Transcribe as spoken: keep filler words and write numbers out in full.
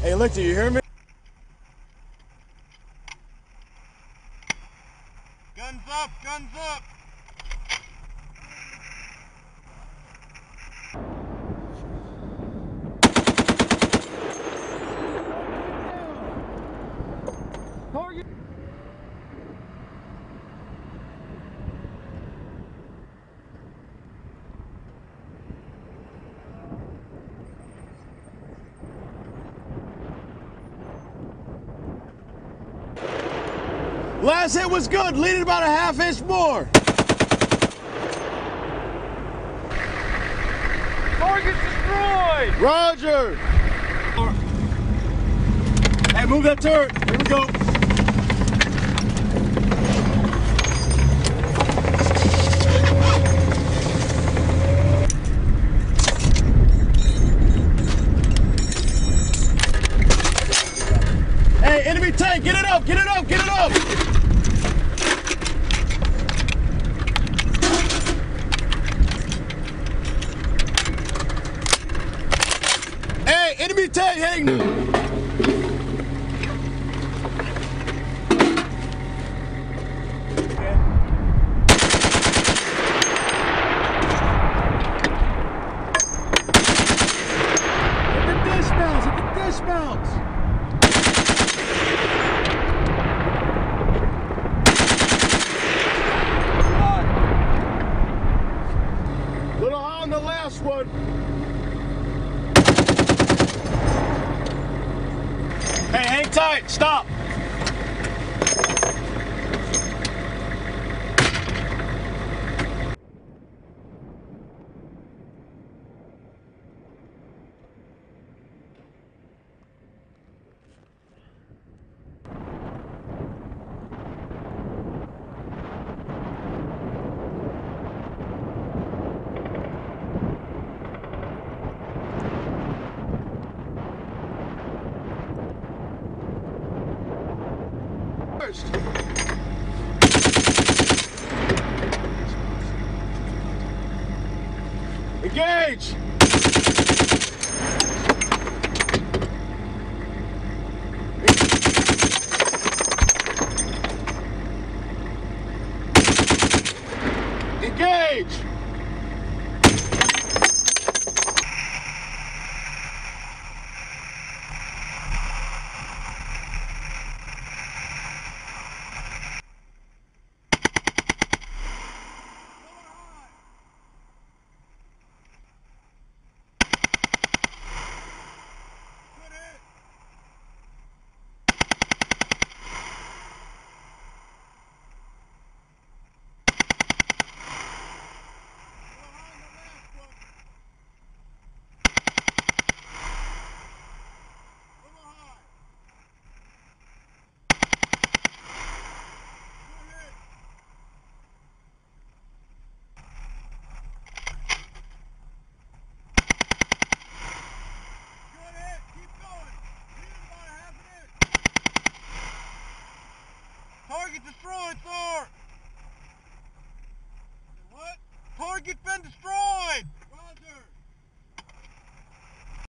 Hey, Lictor, you hear me? Guns up, guns up! Target! Last hit was good. Lead it about a half inch more. Target destroyed! Roger. Hey, move that turret. Here we go. Hey, enemy tank, get it up, get it up, get it up! Hey, enemy tank heading! Hit the dismounts, hit the dismounts! Little high on the last one. Hey, hang tight. Stop. First. Engage! Engage!